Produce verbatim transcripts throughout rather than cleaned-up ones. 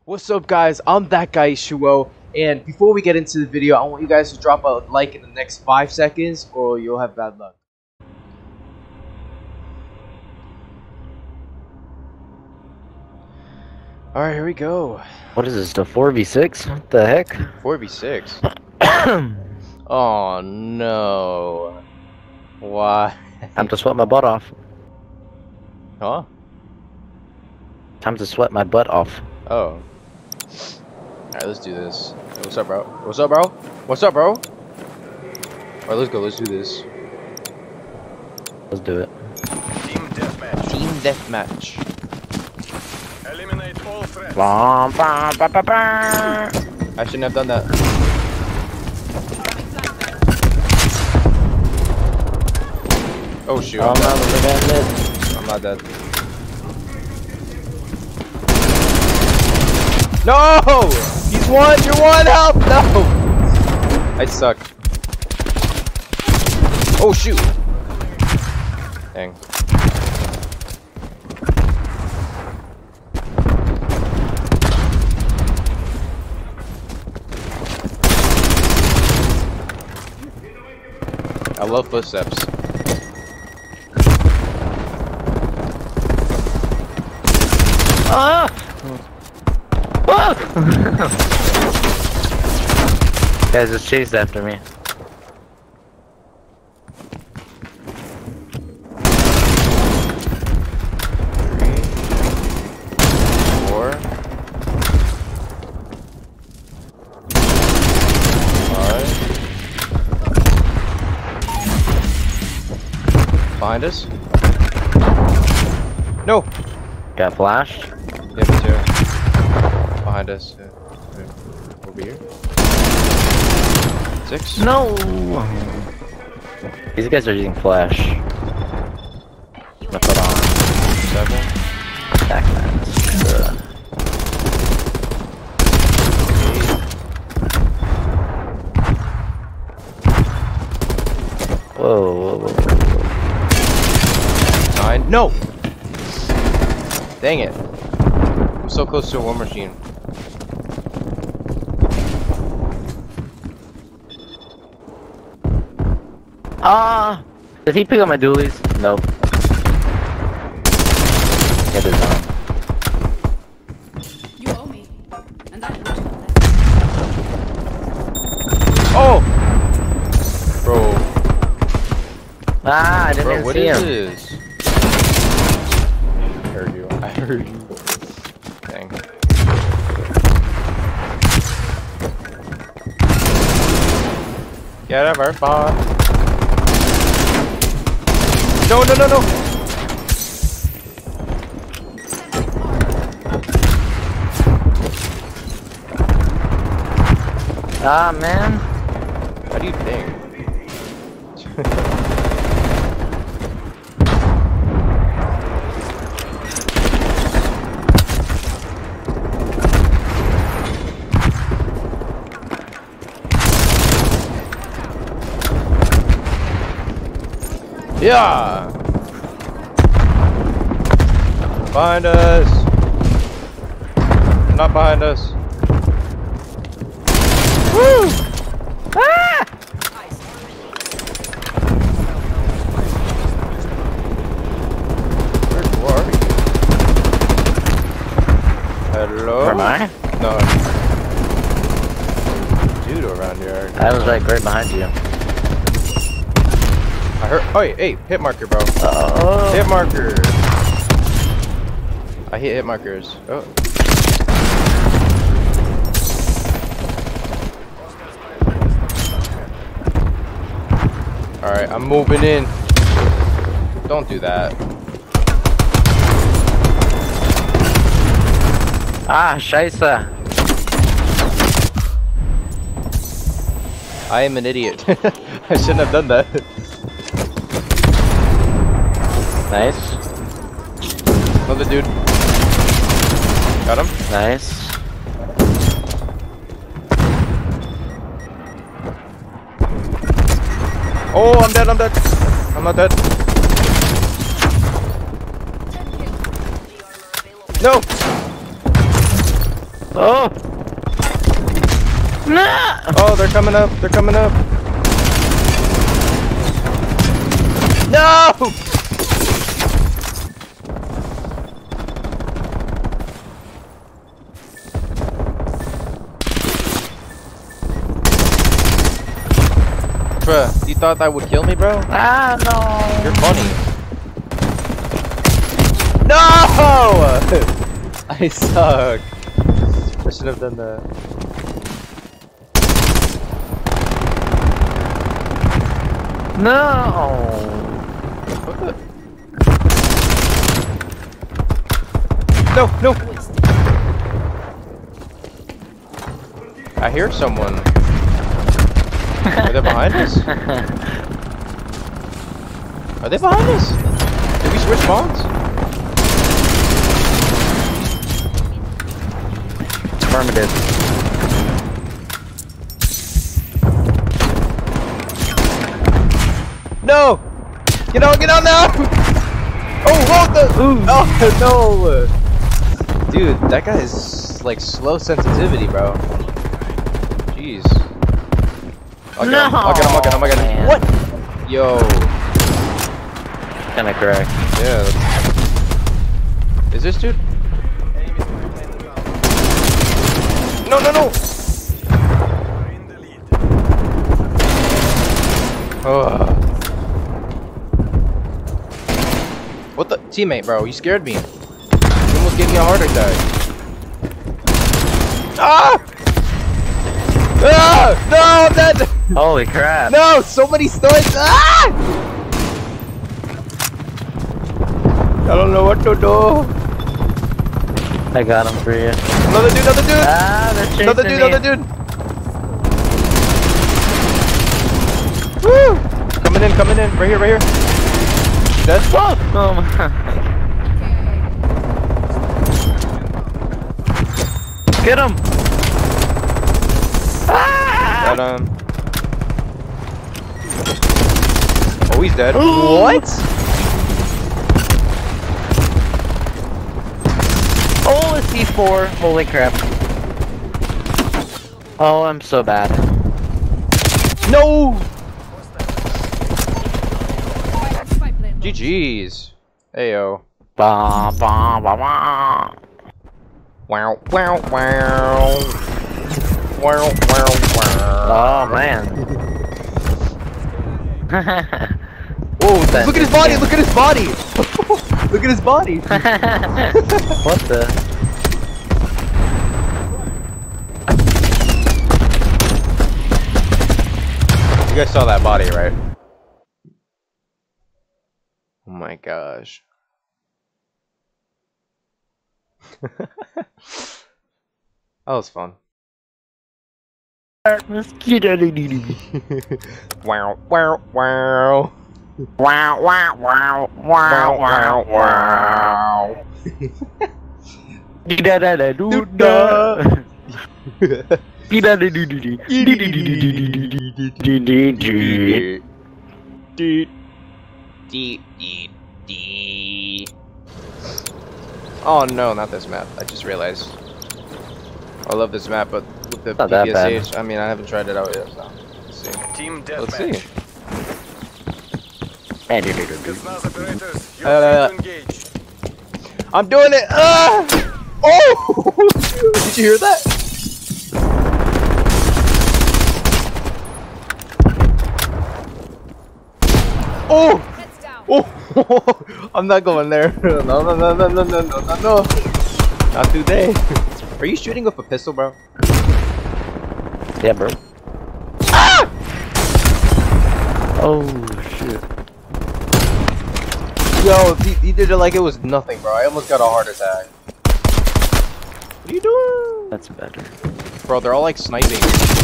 What's up, guys? I'm that guy Shuo, and before we get into the video, I want you guys to drop a like in the next five seconds or you'll have bad luck. Alright, here we go. What is this, the four v six? What the heck? four v six. Oh no. Why? Time to sweat my butt off. Huh? Time to sweat my butt off. Oh. Alright, let's do this. Hey, what's up, bro? What's up, bro? What's up, bro? Alright, let's go. Let's do this. Let's do it. Team deathmatch. Team deathmatch. Eliminate all threats. Bum, bum, ba, ba, ba. I shouldn't have done that. Oh shoot, Oh, I'm, no, dead. look at this. I'm not dead. No! He's one! You're one! Help! No! I suck. Oh shoot! Dang. I love footsteps. Ah! Ah! Guys just chased after me. Three, four, five. Behind us? No! Got flashed? Yeah, me too. Behind us. Yeah. Yeah. Over here. Six? No! These guys are using flash. I'm gonna put on Seven. back mats. Uh, Whoa, whoa, whoa, whoa. Nine. No! Dang it. I'm so close to a war machine. Ah! Did he pick up my dualies? Nope. Get his on. You owe me, and I will. Oh! Bro. Ah, I didn't Bro, even what see is him. this? I heard you. I heard you. Dang. Get over, bot. No, no, no, no! Ah, man. How do you think? Yeah! Behind us! Not behind us. Woo! Ah! Where, where are you? Hello? Where am I? No. Dude around here. I was like right behind you. I heard. Oh, hey, hey, hit marker, bro. Oh. Hit marker. I hit hit markers. Oh. Alright, I'm moving in. Don't do that. Ah, scheisse. I am an idiot. I shouldn't have done that. Nice. Another dude. Got him. Nice. Oh, I'm dead, I'm dead. I'm not dead. No! Oh! No! Oh, they're coming up. They're coming up. No! Bruh, you thought that would kill me, bro? Ah, no! You're funny. No! I suck. I should have done that. No! What the? No, no! I hear someone. Are they behind us? Are they behind us? Did we switch spawns? Affirmative. No! Get on, get on now! Oh, what the? Ooh. Oh, no! Dude, that guy is like slow sensitivity, bro. Jeez. I'll get No! him, I'll get him, I'll get him, I'll get him. Man. What? Yo. Kinda correct. Yeah. That's... Is this dude? No, no, no! In the lead. Oh. What the? Teammate, bro, you scared me. You almost gave me a heart attack. Ah! Ah! No, I'm dead! Holy crap. No, so many stuns! Ah! I don't know what to do. I got him for you. Another dude, another dude! Ah, they're chasing Another dude, me. another dude! Woo! Coming in, coming in, right here, right here. Dead? Whoa! Oh my. Get him! Ah! Got him. Oh, he's dead. What? Oh, a C four. Holy crap. Oh, I'm so bad. No! Spy plane G G's. Ayo. Ba ba ba ba. Wow, wow, wow. Wow, wow, wow. Oh man. Whoa, look at his body, look at his body! Look at his body! What the? You guys saw that body, right? Oh my gosh. That was fun. Wow, wow, wow. Wow, wow, wow, wow, wow, wow. Da da da do da. Da da do do do. Oh no, not this map. I just realized. I love this map, but with the Not that P P bad. S H, I mean, I haven't tried it out yet. So let's see. Team Let's see. deathmatch. Spetsnaz operators, you're Uh, free to engage. I'm doing it! Ah! Oh! Did you hear that? Oh! Heads down. Oh! I'm not going there. No, no, no, no, no, no, no, no, no. Not today. Are you shooting with a pistol, bro? Yeah, bro. Ah! Oh shit. Yo, he, he did it like it was nothing, bro. I almost got a heart attack. What are you doing? That's better. Bro, they're all like sniping.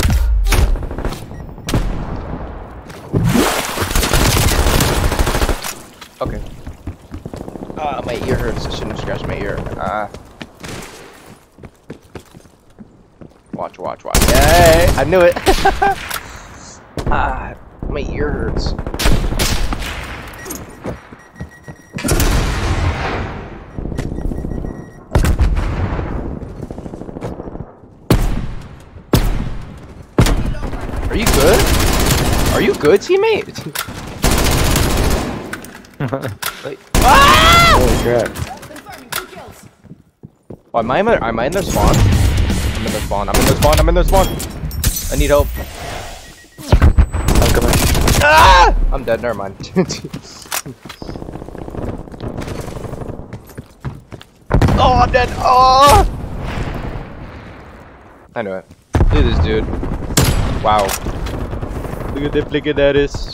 Okay. Ah, my ear hurts. I shouldn't have scratched my ear. Ah. Watch, watch, watch. Yay! I knew it. Ah, my ear hurts. Are you good? Are you good, teammate? Like, ah! Holy crap. Confirming two kills. Oh, am I in the, am I in their spawn? I'm in their spawn. I'm in their spawn. I'm in their spawn. I need help. I'm coming. Ah! I'm dead. Never mind. Oh, I'm dead. Oh! I knew it. Look at this dude. Wow. Look at that. Look at that. Is.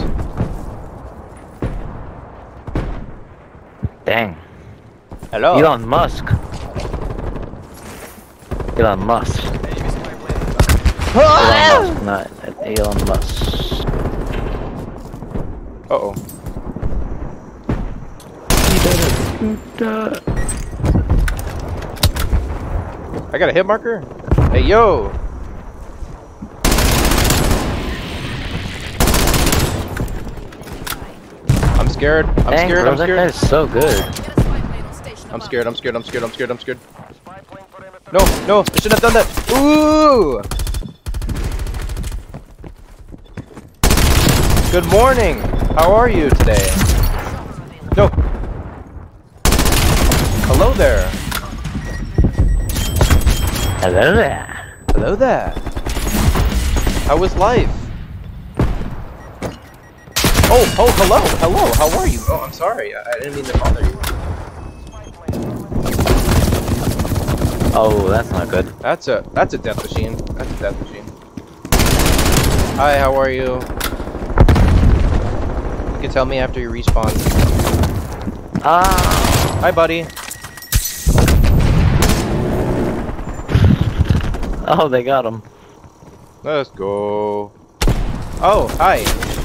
Dang. Hello. Elon Musk. Elon Musk. Elon Musk, not Elon Musk. Uh oh. I got a hit marker. Hey yo. I'm scared. I'm Dang, scared. bro, I'm that scared. guy's so good. Get a spy plane on station. I'm scared. I'm scared. I'm scared. I'm scared. I'm scared. I'm scared. No, no, I shouldn't have done that. Ooh. Good morning. How are you today? No. Hello there. Hello there. Hello there. How was life? Oh, oh, hello, hello. How are you? Oh, I'm sorry. I, I didn't mean to bother you. Oh, that's not good. That's a that's a death machine. That's a death machine. Hi, how are you? You can tell me after you respawn. Ah. Hi, buddy. Oh, they got him. Let's go. Oh, hi.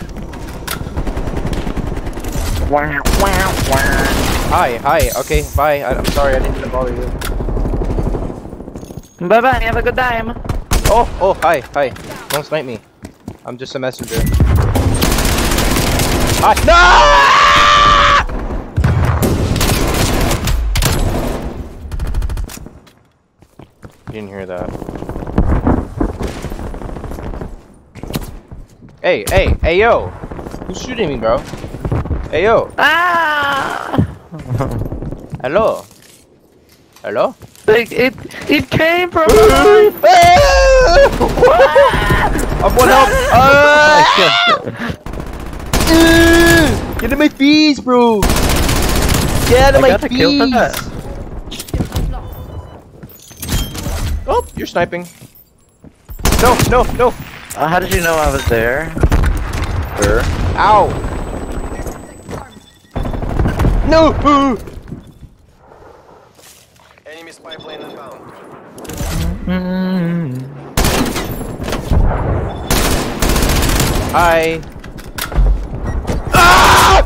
Wow, wow, wow. Hi, hi. Okay, bye. I, I'm sorry. I didn't mean to bother you. Bye bye. Have a good time. Oh, oh, hi, hi. Don't snipe me. I'm just a messenger. Hi. No! You didn't hear that. Hey, hey, hey, yo! Who's shooting me, bro? Hey, yo! Ah! Hello? Hello? It it, it came from. I'm one help! Ah! Get out of my face, bro! Get out of I my got a kill for that. face! Oh, you're sniping. No, no, no! Uh, how did you know I was there? Sir? Ow! No! Enemy spy plane inbound. Mm. Hi. Ah!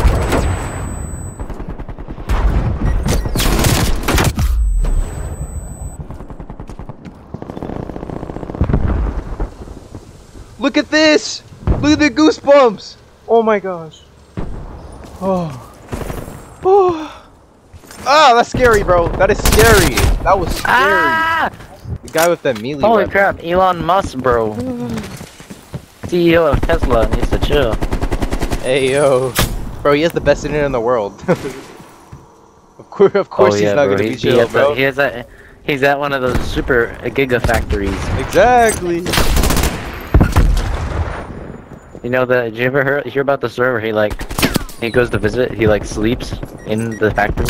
Look at this! Look at the goosebumps! Oh my gosh. Oh. Oh. Ah, that's scary, bro. That is scary. That was scary. Ah! The guy with the melee Holy weapon. crap, Elon Musk, bro. C E O of Tesla needs to chill. Hey, yo. Bro, he has the best internet in the world. Of course, of course oh, he's yeah, not bro. gonna he, be he chill, has bro. A, he has a, he's at one of those super gigafactories. Exactly. You know the? Did you ever hear, hear about the story where he like, he goes to visit, he like sleeps in the factory?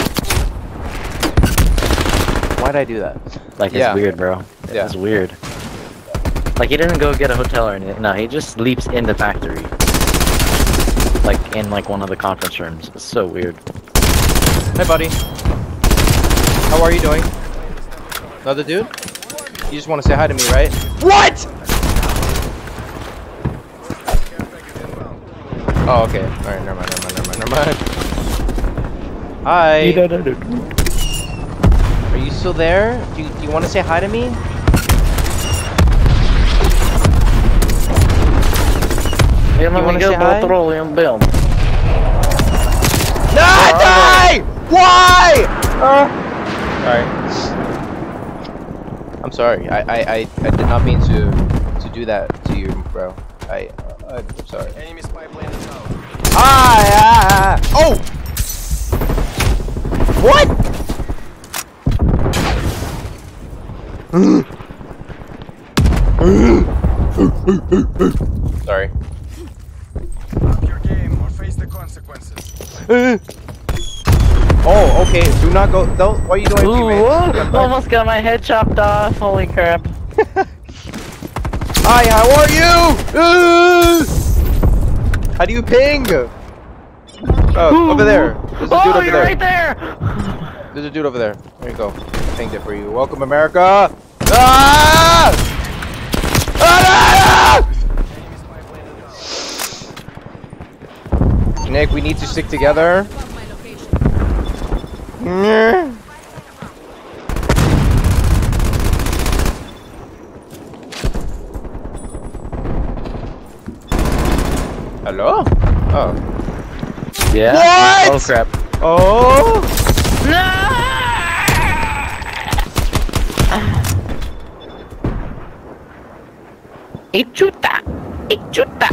Why'd I do that? Like Yeah. it's weird, bro. Yeah. It's weird. Like he didn't go get a hotel or anything. No, he just sleeps in the factory. Like in like one of the conference rooms. It's so weird. Hey, buddy. How are you doing? Another dude? You just want to say hi to me, right? What? Oh, okay. Alright, never mind, never mind, never mind, never mind. Hi. Are you still there? Do you, do you want to say hi to me? You wanna say hi? petroleum bill. No, die! Why? Uh, sorry. I'm sorry. I, I, I, I did not mean to to do that to you, bro. I, uh, I'm sorry. Enemy spy plane inbound. Ah, ah, ah. Oh! What? Sorry. Up your game or face the consequences. Oh, okay. Do not go. Don't. What are you doing, Ooh, teammate? whoa, almost got my head chopped off. Holy crap. Hi, how are you? How do you ping? Oh, over there. There's a dude Oh, over you're there. right there. There's a dude over there. There you go. Pinged it for you. Welcome, America. Ah! Ah! Enemy spy plane inbound. Nick, we need to stick together. Above my location. Mm. Hello? Oh. Yeah. What? Oh crap. Oh! No! Ichuta! Ichuta!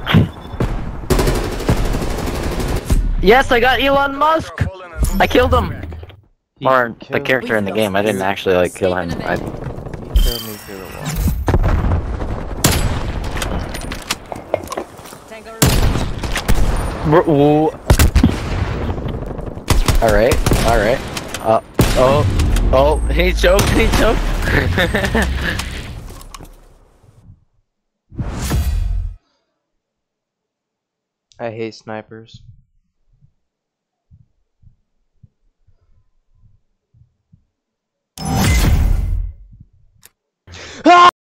Yes, I got Elon Musk! I killed him! He Or the killed- character in the game, I didn't actually like kill him. I, he killed me through the wall. Alright, alright. Uh, oh, oh, he choked, he choked! I hate snipers. Ah!